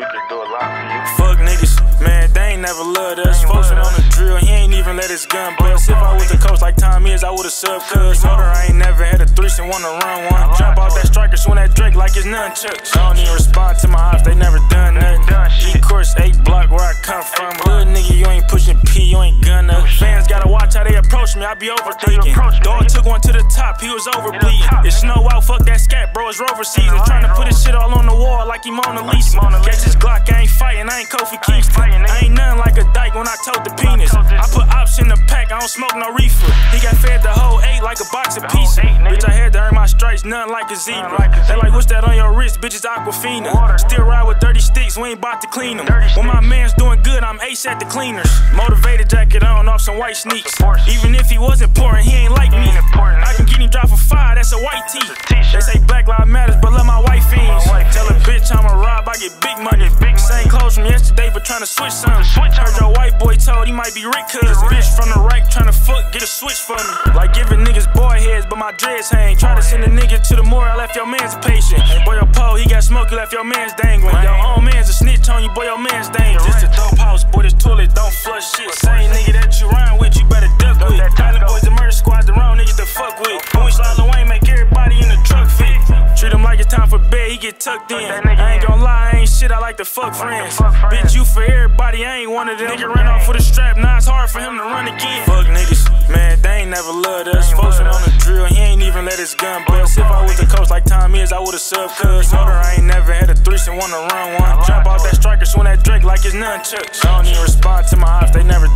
could do a lot for you. Fuck niggas, man, they ain't never loved us. Folks on the drill, he ain't even let his gun bust. If I was the coach like Tom is, I would've subbed cuz. Motor, I ain't never had a threesome, wanna run one. Jump off that striker, swing that Drake like it's nunchucks. I don't even respond to my ops, they never done nothing. E-course, 8 block where I come from. Hood nigga, you ain't pushing P, you ain't gunna. Fans gotta watch how they approach me, I be overthinking. Dog took one to the top, he was over bleeding. It's snow out, fuck that scat, bro, it's Rover season. Tryna put his shit all on the wall like he Mona Lisa. Catch his Glock, I ain't fighting, I ain't Kofi Kingston. I ain't nothing like a dyke when I told the penis. I put ops in the pack, I don't smoke no reefer. He got fed the whole 8 like a box of pizza. Bitch, I had to earn my stripes, nothing like a zebra. They like, what's that on your wrist? Bitch, it's Aquafina. Still ride with dirty sticks, we ain't bout to clean them. When my man's doing good, I'm ace at the cleaners. Motivated jacket on, off some white sneaks. Even if he wasn't pouring, he ain't like me. I can get him dropped for 5, that's a white tee. They say Black Lives Matters, but love my white fiends. Tell a bitch I'm a rob, I get big money. Same clothes from yesterday, but tryna switch something. Heard your white boy told he might be Rick, cuz bitch from the right tryna fuck, get a switch for me. Like giving niggas boy heads, but my dreads hang. Try to send a nigga to the morgue, I left your man's patient. Boy, your pole, he got smoke, you left your man's dangling. Your own man's a snitch on you, boy, your man's dangerous. This a dope house, boy, this toilet don't flush shit. Same nigga that you rhyme with, you better duck with. Island boys, the murder squad, the wrong niggas to fuck with. When we slide Lil Wayne, make everybody in the truck fit. Treat him like it's time for bed, he get tucked in. I ain't gon' lie, I ain't shit, I like to fuck friends. Bitch, you for everybody, I ain't one of them. Nigga ran off with a strap, now it's hard for him to run again. Fuck niggas, man, they ain't never loved us. Folks on the drill, he ain't even let his gun bust. If I was the coach like Tom is, I would've subbed cuz. Motor, I ain't never had a threesome, wanna run one. Jump off that striker, swing that Drake like it's nunchucks. I don't even respond to my ops, they never